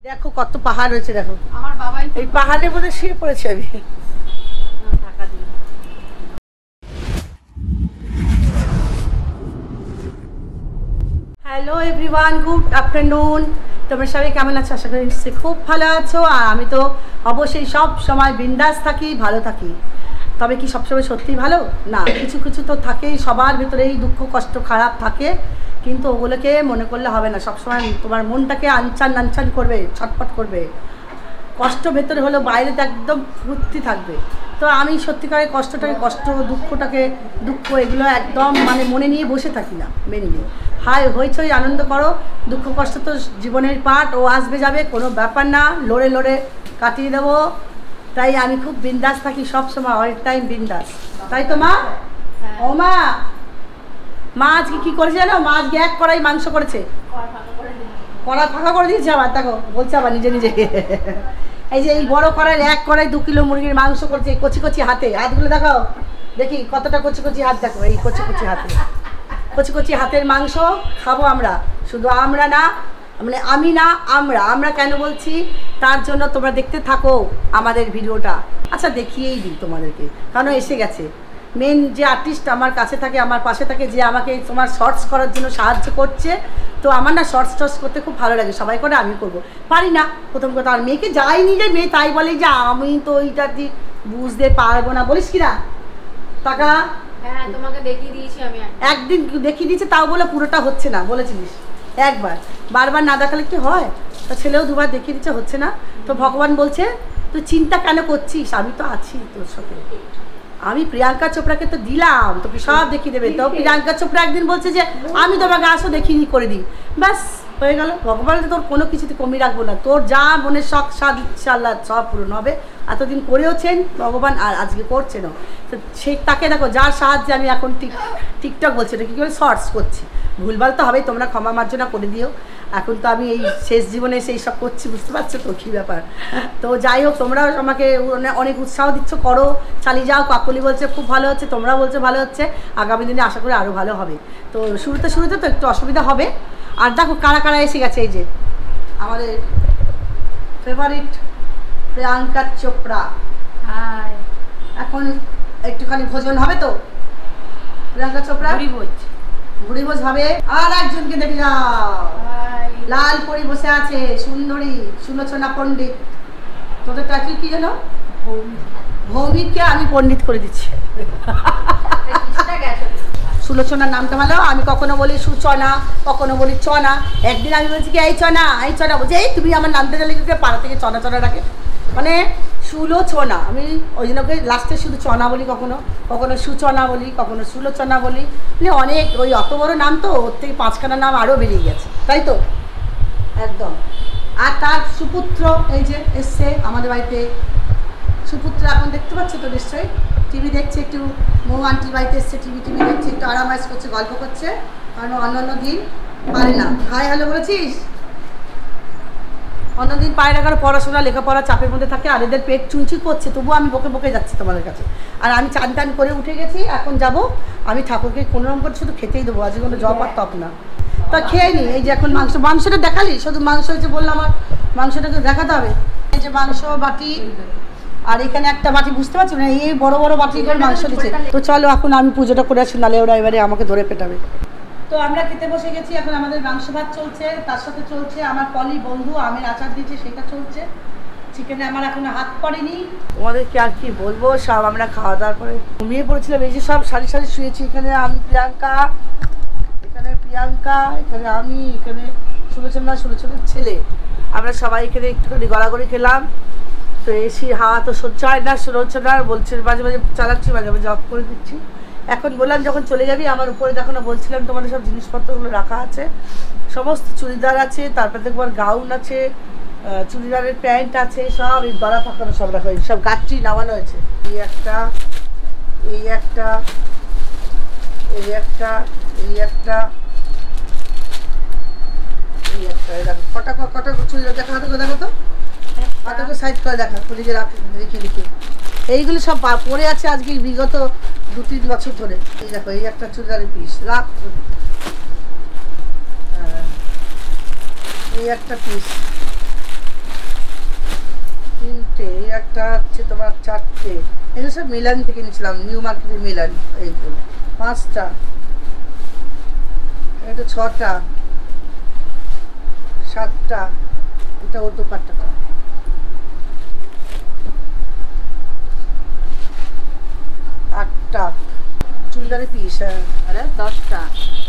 দেখো কত পাহাড় রয়েছে, দেখো আমার বাবাই এই পাহাড়ের মধ্যে শুয়ে পড়েছে। আমি হ্যালো এভরিওয়ান, গুড আফটারনুন। তোমরা সবাই কেমন আছো? আশা করি নিশ্চয়ই খুব ভালো আছো। আর আমি তো অবশ্যই সব সময় বিন্দাস থাকি, ভালো থাকি। তবে কি সবসময় সত্যি ভালো না, কিছু কিছু তো থাকেই, সবার ভিতরেই দুঃখ কষ্ট খারাপ থাকে, কিন্তু ওগুলোকে মনে করলে হবে না। সবসময় তোমার মনটাকে আনচান আনচান করবে, ছটফট করবে। কষ্ট ভেতরে হলো, বাইরে তো একদম ফুর্তি থাকবে। তো আমি সত্যিকারের কষ্টটাকে কষ্ট, দুঃখটাকে দুঃখ, এগুলো একদম মানে মনে নিয়ে বসে থাকি না, মেনে নিই। হাই হইচই আনন্দ করো, দুঃখ কষ্ট তো জীবনের পার্ট, ও আসবে যাবে, কোনো ব্যাপার না, লড়ে লড়ে কাটিয়ে দেবো। তাই আমি খুব বিন্দাস থাকি সব সময়, অল টাইম বিন্দাস। তাই তো মা? ও মা, মা আজকে কী করেছে জানো? মা আজকে এক কড়াই মাংস করেছে। কড়া ফাঁকা করে দিয়েছে আবার, দেখো বলছে আবার নিজে নিজে। এই যে এই বড় কড়াইয়ের এক কড়াই 2 কিলো মুরগির মাংস করছে, এই কচি কচি হাতে। হাতগুলো দেখাও দেখি কতটা কচি কচি হাত, দেখো এই কচি কচি হাতে, কচি কচি হাতের মাংস খাবো আমরা। শুধু আমরা না, মানে আমি না, আমরা কেন বলছি, তার জন্য তোমরা দেখতে থাকো আমাদের ভিডিওটা। আচ্ছা দেখিয়েই দিই তোমাদেরকে, কারণ এসে গেছে মেন যে আর্টিস্ট আমার কাছে থাকে, আমার পাশে থাকে, যে আমাকে তোমার শর্টস করার জন্য সাহায্য করছে। তো আমার না শর্টস করতে খুব ভালো লাগে, সবাই করে আমি করব, পারি না প্রথম কথা। আর মেয়েকে যাইনি যে মেয়ে তাই বলে যে আমি তো ওইটা বুঝতে পারবো না, বলিস কি না টাকা? হ্যাঁ তোমাকে দেখিয়ে দিয়েছি আমি, একদিন দেখিয়ে দিয়েছে, তাও বলে পুরোটা হচ্ছে না বলেছিলিস। একবার বারবার না দেখালে কি হয়? তো ছেলেও 2বার দেখিয়ে দিচ্ছে, হচ্ছে না। তো ভগবান বলছে তুই চিন্তা কেন করছিস, আমি তো আছি তোর সাথে। আমি প্রিয়াঙ্কা চোপড়াকে তো দিলাম, তোকে সব দেখিয়ে দেবে। তো প্রিয়াঙ্কা চোপড়া একদিন বলছে যে আমি তোমাকে আসো দেখিয়ে করে দিই, ব্যাস হয়ে গেল। ভগবান তোর কোনো কিছুতে কমি রাখবো না, তোর যা মনের শখ সাদ ইনশাআল্লাহ সব পূরণ হবে। এতদিন করেওছেন ভগবান, আর আজকে করছেন। তো সেই তাকে দেখো, যার সাহায্যে আমি এখন টিকটক বলছি, এটা কী করে শর্টস করছি। ভুলভাল তো হবেই, তোমরা ক্ষমা মার্জনা করে দিও। এখন তো আমি এই শেষ জীবনে সেই সব করছি, বুঝতে পারছো তো কী ব্যাপার। তো যাই হোক, তোমরাও আমাকে অনেক উৎসাহ দিচ্ছ, করো, চালিয়ে যাও। কাকলি বলছে খুব ভালো হচ্ছে, তোমরা বলছো ভালো হচ্ছে, আগামী দিনে আশা করি আরও ভালো হবে। তো শুরুতে তো একটু অসুবিধা হবে। আর দেখো কারা কারা এসে গেছে, এই যে আমাদের ফেভারিট প্রিয়াঙ্কা চোপড়া। এখন একটুখানি ভোজন হবে তো প্রিয়াঙ্কা চোপড়া, ভুড়ি ভোজ হবে। আর একজনকে দেখে যাও, লাল পরি বসে আছে, সুন্দরী সুলোচনা পণ্ডিত। তোদের টাকি কি জানো? ভৌমিককে আমি পণ্ডিত করে দিচ্ছি। সুলোচনার নামটা ভালো, আমি কখনো বলি সুচনা, কখনো বলি চনা। একদিন আমি বলছি কি এই চনা, এই চনা, বলছি এই তুমি আমার নামটা জানলে কি পাড়া থেকে চনা চনা রাখে, মানে সুলোচনা। আমি ওই জন্য লাস্টে শুধু চনা বলি, কখনো কখনো সুচনা বলি, কখনো সুলোচনা বলি। মানে অনেক, ওই অত বড় নাম তো, ওর থেকে 5খানা নাম আরও বেরিয়ে গেছে, তাই তো একদম। আর তার সুপুত্র এই যে এসছে আমাদের বাড়িতে, সুপুত্র এখন দেখতে পাচ্ছ তো নিশ্চয়ই, টিভি দেখছে, একটু মৌ আন্টির বাড়িতে এসছে, টিভি দেখছে, একটু আরামাইজ করছে, গল্প করছে, কারণ অন্য দিন পারে না। হাই হ্যালো বলেছিস? অন্যদিন পায় না, কারণ পড়াশোনা লেখাপড়া চাপের মধ্যে থাকে, আর এদের পেট চুনচি করছে, তবুও আমি বকে বকে যাচ্ছি তোমাদের কাছে। আর আমি চান টান করে উঠে গেছি, এখন যাব আমি ঠাকুরকে কোনোরকম করে শুধু খেতেই দেবো, আজকে কোনো জব আর তপ না। তা খেয়ে নি। এই যে এখন মাংসটা দেখালি, শুধু মাংস হয়েছে বললাম, আমার মাংসটাকে দেখাতে হবে। এই যে মাংস বাটি, আর এখানে একটা বাটি, বুঝতে পারছো না, এই বড় বড় বাটি করে মাংস দিচ্ছে। তো চলো এখন আমি পুজোটা করে আসি, নালে ওরা এবারে আমাকে ধরে পেটাবে। তো আমরা খেতে বসে গেছি, এখন আমাদের মাংস ভাত চলছে, তার সাথে চলছে আমার পলি বন্ধু আমের আচার দিয়েছে, সেটা চলছে। চিকেনে আমার এখনো হাত পড়েনি। তোমাদেরকে আর কি বলবো, সব আমরা খাওয়া দাওয়ার পরে ঘুমিয়ে পড়েছিলাম। এই যে সব সারি সারি শুয়েছি, এখানে আমি প্রিয়াঙ্কা, এখানে আমি, এখানে সুলোচনার ছেলে, আমরা সবাই এখানে একটুখানি গড়াগড়ি খেলাম। তো এসির হাওয়া তো সহ্য হয় না, সুলোচনার বলছে মাঝে মাঝে চালাচ্ছি, মাঝে মাঝে অফ করে দিচ্ছি। এখন বললাম যখন চলে যাবি, আমার উপরে দেখো না বলছিলাম তোমাদের সব জিনিসপত্রগুলো রাখা আছে, সমস্ত চুড়িদার আছে, তারপরে দেখবার গাউন আছে, চুড়িদারের প্যান্ট আছে, সব এই গলা ফাঁকানো সব রাখা হয়েছে, সব গাছটি নামানো হয়েছে। এই একটা, এই একটা, এই একটা, এই একটা, এই একটা, দেখো কটা চুড়িদার দেখা, দেখো তো হাতকে সাইড করে দেখা, নিজে রেখে এইগুলো সব পরে আছে আজকে বিগত 2-3 বছর ধরে। এই দেখো এই একটা চুড়িদারের পিস রাখ, এই একটা পিস, একটা হচ্ছে তোমার 4টে, এগুলো সব মিলান থেকে নিয়েছিলাম, নিউ মার্কেটের মিলান। এইগুলো 5টা, এটা 6টা, 7টা, এটা ও দোপাট্টাটা, 8টা চুড়িদারের পিস। আরে 10টা,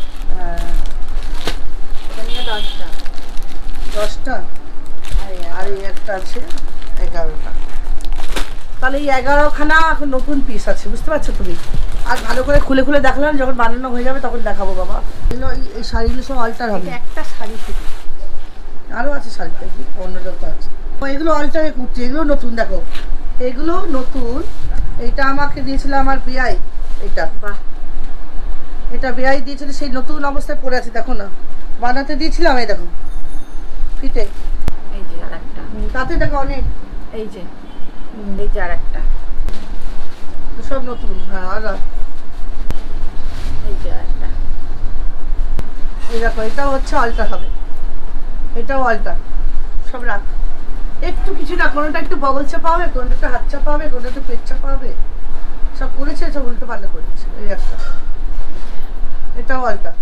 এটা নিয়ে 10টা, 10টা, আর এই একটা আছে 11টা। তাহলে এই 11খানা এখন নতুন পিস আছে, বুঝতে পারছো তুমি? আর ভালো করে খুলে খুলে দেখালাম, যখন বানানো হয়ে যাবে তখন দেখাবো বাবা। এগুলো এই শাড়িগুলো সব অল্টার হবে। একটা শাড়ি শুধু, আরও আছে শাড়িটা, কি অন্য যত আছে। ও এগুলো অল্টারে কুর্তি, এগুলো নতুন, দেখো এগুলো নতুন। এইটা আমাকে দিয়েছিল আমার বিয়াই, এটা বাহ, এটা বিয়াই দিয়েছিল, সেই নতুন অবস্থায় পরে আছে, দেখো না, বানাতে দিয়েছিলাম। এই দেখো ফিটে, এই যে আরেকটা, তাতে দেখো অনেক, এই যে এই যে আরেকটা, সব নতুন। হ্যাঁ, আর এই যে আরেকটা, এই দেখো এটাও হচ্ছে অল্টার হবে, এটাও অল্টার। সব রাখ, একটু কিছু না, কোনোটা একটু বগল চাপা হবে, কোনোটা একটু হাত চাপা হবে, কোনোটা একটু পেট চাপা হবে, সব করেছে, সব উল্টো পাল্টা করেছে। এই একটা, এটাও অল্টার।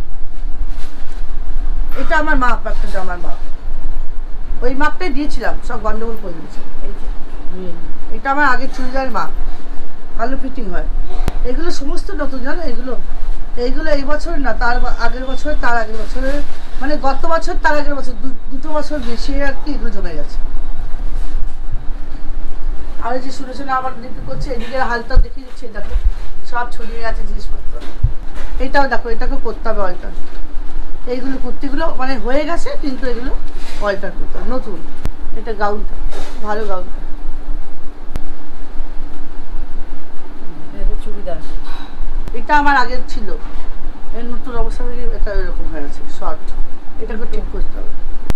এটা আমার মাপ, একটা জামার মাপ, ওই মাপটাই দিয়েছিলাম, সব গন্ডগোল করে দিয়েছে। এই যে এটা আমার আগের চুড়িদারের মাপ, ভালো ফিটিং হয়। এগুলো সমস্ত নতুন, জানো এগুলো, এইগুলো এই বছর না, তার আগের বছর, তার আগের বছরের, মানে গত বছর তার আগের বছর, দুটো বছর বেশি আর কি এগুলো জমে গেছে। আর এই যে শুনে শুনে আবার বিক্রি করছে, এদিকে হালটা দেখিয়ে দিচ্ছে, দেখো সব ছড়িয়ে গেছে জিনিসপত্র। এইটাও দেখো, এটাকেও করতে হবে অল্টার। এইগুলো কুর্তিগুলো মানে হয়ে গেছে, কিন্তু এগুলো অল্টার করতে হবে, নতুন। এটা গাউনটা, ভালো গাউনটা, চুড়িদার। এটা আমার আগের ছিল, এর নতুন অবস্থা থেকে এটা এরকম হয়ে আছে শর্ট, এটাকে ঠিক করতে হবে।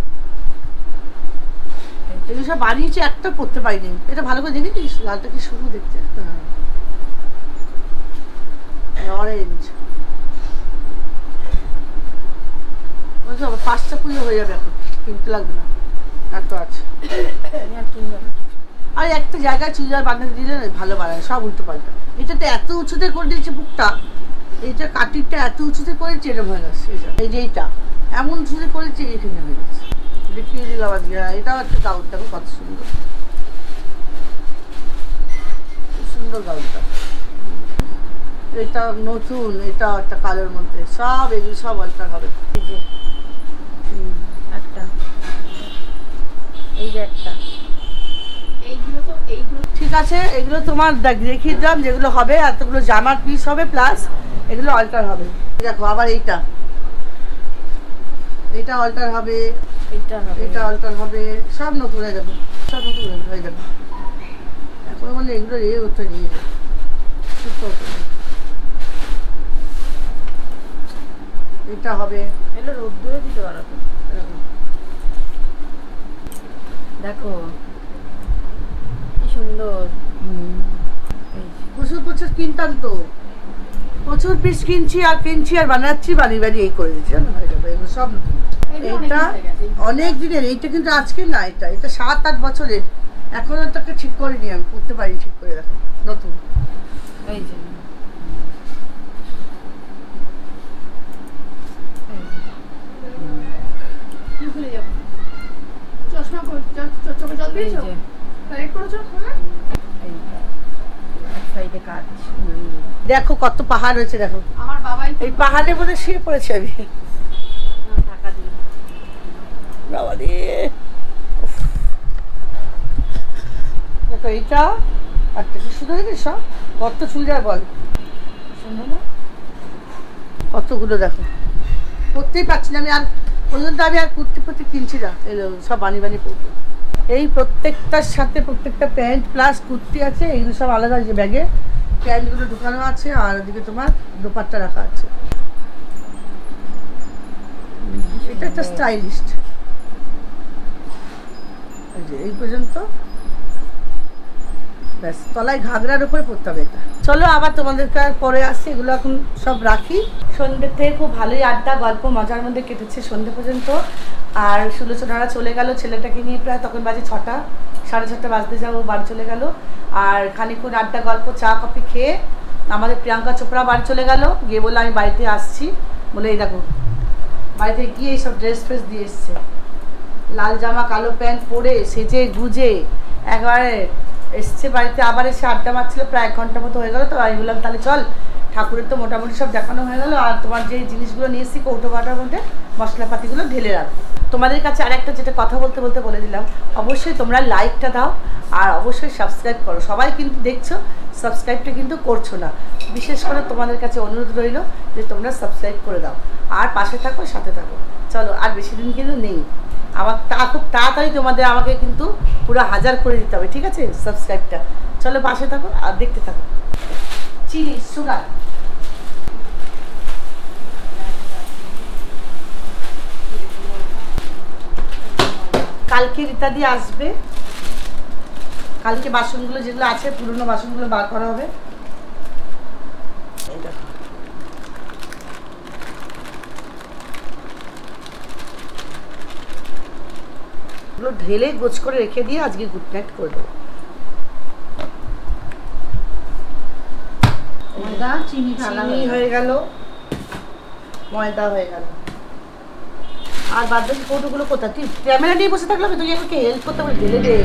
এগুলো সব বানিয়েছি, একটা পরতে পারিনি। এটা ভালো করে দেখেছিস, লালটা কি শুরু দেখতে, অরেঞ্জ, বুঝছো? 5টা পুজো হয়ে যাবে, এখন কিনতে লাগবে না, এত আছে। আর একটা জায়গায় চুড়িদার বানাতে দিলে ভালো বানায়, সব উল্টো পাল্টা। এটাতে এত উঁচুতে করে দিয়েছে বুকটা, এইটা কাটিরটা এত উঁচুতে করেছে, এরকম হয়ে গেছে। এই যে এইটা এমন উঁচুতে করেছে, এখানে হয়ে গেছে। দেখিয়ে দিলাম আজকে। এটাও একটা গাউন, দেখো কত সুন্দর, খুব সুন্দর গাউনটা। এটা নতুন, এটা একটা কালোর মধ্যে, সব এগুলো সব অল্টার হবে। এই যে একটা, এই যে একটা, এইগুলো তো এইগুলো ঠিক আছে। এগুলো তোমার দেখিয়ে দিলাম যেগুলো হবে, এতগুলো জামার পিস হবে, প্লাস এগুলো অল্টার হবে। দেখো আবার এইটা, এটা অল্টার হবে, এইটা হবে, এটা অল্টার হবে, সব নতুন হয়ে যাবে, সব নতুন হয়ে যাবে। এখন মানে এগুলো ইয়ে করতে নিয়ে যাবে, এটা হবে, এগুলো রোদ্দুরে দিতে পারো তো। এরকম। দেখো কি সুন্দর, এই যে। প্রচুর প্রচুর কিনতাম তো, প্রচুর পিস কিনছি আর বানাচ্ছি, বানিয়ে এই করে দিচ্ছি, জানো? হয়ে যাবে, এগুলো সব নতুন। এইটা অনেক দিনের, এইটা কিন্তু আজকে না, এটা 7-8 বছরের। এখনো তাকে ঠিক করিনি, আমি করতে পারি ঠিক করে, দেখো নতুন। এই যে কি ভুলে যাবো? চশমা চোখে জল দিয়েছো? এই যে কারেক্ট করেছো? এইটা এক সাইডে কাজ। দেখো কত পাহাড় হয়েছে, দেখো আমার বাবাই এই পাহাড়ের মধ্যে শুয়ে পড়েছে আমি, টাকা দিয়ে বাবা রে। উফ। দেখো এইটা একটা কি সুন্দর হয়েছে, সব কত চুড়িদার বল, সুন্দর না? কতগুলো দেখো, করতেই পারছি না আমি। আর পর্যন্ত আমি আর কুর্তি কিনছি না, এলো সব বানিয়ে পরবো। এই প্রত্যেকটার সাথে প্রত্যেকটা প্যান্ট প্লাস কুর্তি আছে, এইগুলো সব আলাদা, যে ব্যাগে প্যান্টগুলো ঢুকানো আছে, আর ওদিকে তোমার দোপাট্টা রাখা আছে। এটা একটা স্টাইলিস্ট, এই পর্যন্ত ব্যাস, তলায় ঘাগরার উপরে পরতে হবে এটা। চলো আবার তোমাদেরকে পরে আসছি, এগুলো এখন সব রাখি। সন্ধ্যে থেকে খুব ভালোই আড্ডা গল্প মজার মধ্যে কেটেছে সন্ধ্যে পর্যন্ত। আর সুলোচনারা চলে গেল ছেলেটাকে নিয়ে, প্রায় তখন বাজে 6টা 6:30 বাজতে যাবো, বাড়ি চলে গেল। আর খানিকক্ষণ আড্ডা গল্প চা কফি খেয়ে আমাদের প্রিয়াঙ্কা চোপড়া বাড়ি চলে গেল, গিয়ে বললো আমি বাড়িতে আসছি। বলে এই দেখো বাড়িতে গিয়ে এইসব ড্রেস ফ্রেস দিয়ে এসছে, লাল জামা কালো প্যান্ট পরে সেজে গুজে একবারে এসছে বাড়িতে। আবার এসে আড্ডা মারছিল, প্রায় 1 ঘন্টা মতো হয়ে গেল। তো আমি বললাম তাহলে চল, ঠাকুরের তো মোটামুটি সব দেখানো হয়ে গেল, আর তোমার যে জিনিসগুলো নিয়ে এসেছি কৌটো বাটার মধ্যে মশলাপাতিগুলো ঢেলে রাখো। তোমাদের কাছে আর একটা যেটা কথা বলতে বলতে বলে দিলাম, অবশ্যই তোমরা লাইকটা দাও আর অবশ্যই সাবস্ক্রাইব করো। সবাই কিন্তু দেখছো, সাবস্ক্রাইবটা কিন্তু করছো না। বিশেষ করে তোমাদের কাছে অনুরোধ রইল যে তোমরা সাবস্ক্রাইব করে দাও আর পাশে থাকো, সাথে থাকো। চলো, আর বেশি দিন কিন্তু নেই, আমার খুব তাড়াতাড়ি তোমাদের আমাকে কিন্তু পুরো 1000 করে দিতে হবে, ঠিক আছে সাবস্ক্রাইবটা। চলো পাশে থাকো আর দেখতে থাকো। চিনি সুগার কালকে রীতা দিয়ে আসবে, কালকে বাসনগুলো যেগুলো আছে পুরনো বাসনগুলো বার করা হবে। এই দেখো ঢেলে গোছ করে রেখে দিয়ে আজকে গুড নাইট করে দেবো। ময়দা চিনি হয়ে গেল, ময়দা হয়ে গেল। আর বাদ বাকি কৌটোগুলো কোথায়? তুই ক্যামেরা নিয়ে বসে থাকলাম, তুই আমাকে হেল্প করতে পারবি? ঢেলে দে।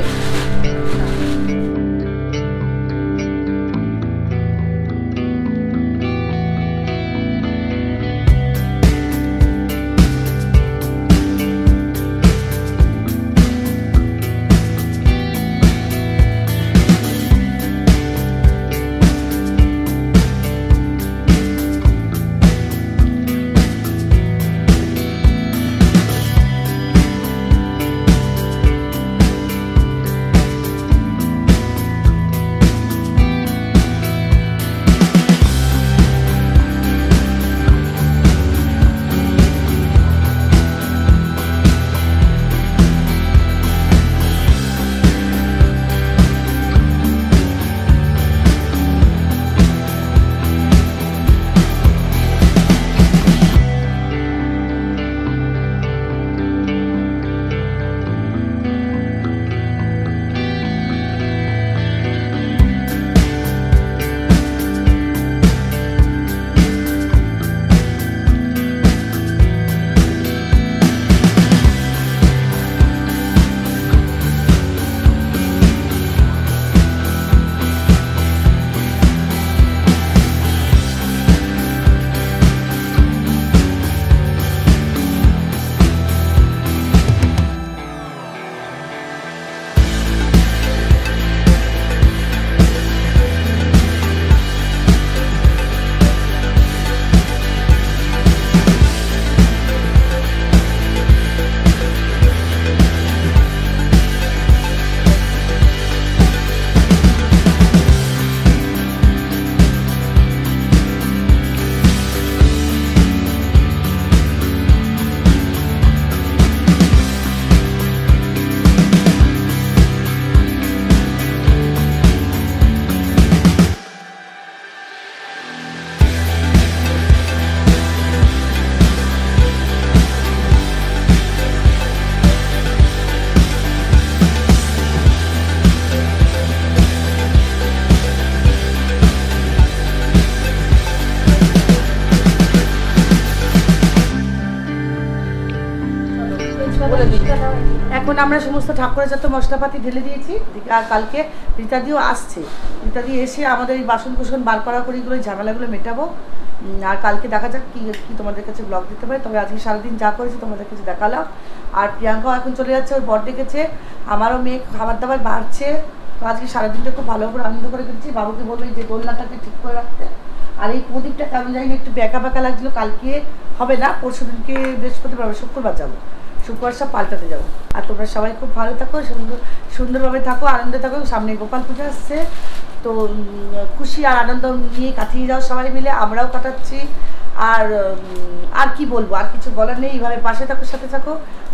এখন আমরা সমস্ত ঠাকুরের যত মশলাপাতি ঢেলে দিয়েছি। আর কালকে রীতা দিও আসছে, রীতা দিয়ে এসে আমাদের এই বাসন কুসন বার করা করিগুলো ঝামেলাগুলো মেটাবো। আর কালকে দেখা যাক কি কি তোমাদের কাছে ব্লগ দিতে পারে। তবে আজকে সারাদিন যা করেছি তোমাদের কাছে দেখালাম। আর প্রিয়াঙ্কাও এখন চলে যাচ্ছে, ওর বর ডেকেছে, আমারও মেয়ে খাবার দাবার বাড়ছে। তো আজকে সারাদিনটা খুব ভালো করে আনন্দ করে কেটেছি। বাবুকে বলবো যে দোলনাটাকে ঠিক করে রাখতে। আর এই প্রদীপটা কেমন জানি একটু ব্যাকা ব্যাকা লাগছিলো, কালকে হবে না, পরশু দিনকে বৃহস্পতিবার শুক্রবার যাবো, শুক্রবার সব পাল্টাতে যাবো। আর তোমরা সবাই খুব ভালো থাকো, সুন্দরভাবে থাকো, আনন্দে থাকো। সামনে গোপাল পুজো আসছে, তো খুশি আর আনন্দ নিয়ে কাটিয়ে যাও সবাই মিলে, আমরাও কাটাচ্ছি। আর কি বলবো, আর কিছু বলার নেই। এইভাবে পাশে থাকো, সাথে থাকো,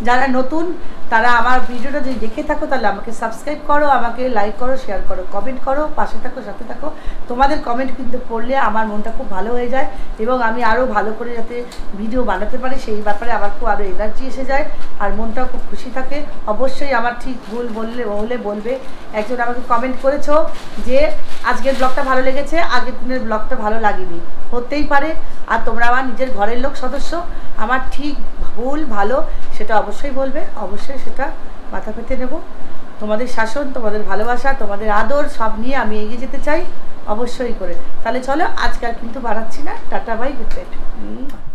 যারা নতুন তারা আমার ভিডিওটা যদি দেখে থাকো তাহলে আমাকে সাবস্ক্রাইব করো, আমাকে লাইক করো, শেয়ার করো, কমেন্ট করো, পাশে থাকো, সাথে থাকো। তোমাদের কমেন্ট কিন্তু পড়লে আমার মনটা খুব ভালো হয়ে যায় এবং আমি আরও ভালো করে যাতে ভিডিও বানাতে পারি সেই ব্যাপারে আমার খুব আরও এনার্জি এসে যায় আর মনটাও খুব খুশি থাকে। অবশ্যই আমার ঠিক ভুল হলে বলবে। একজন আমাকে কমেন্ট করেছো যে আজকের ব্লগটা ভালো লেগেছে, আগের দিনের ব্লগটা ভালো লাগেনি, হতেই পারে। আর তোমরা আমার নিজের ঘরের লোক সদস্য, আমার ঠিক ভুল ভালো সেটা অবশ্যই বলবে, অবশ্যই সেটা মাথা পেতে নেব। তোমাদের শাসন, তোমাদের ভালোবাসা, তোমাদের আদর সব নিয়ে আমি এগিয়ে যেতে চাই অবশ্যই করে। তাহলে চলো, আজকাল কিন্তু বাড়াচ্ছি না। Tata, bye, good night.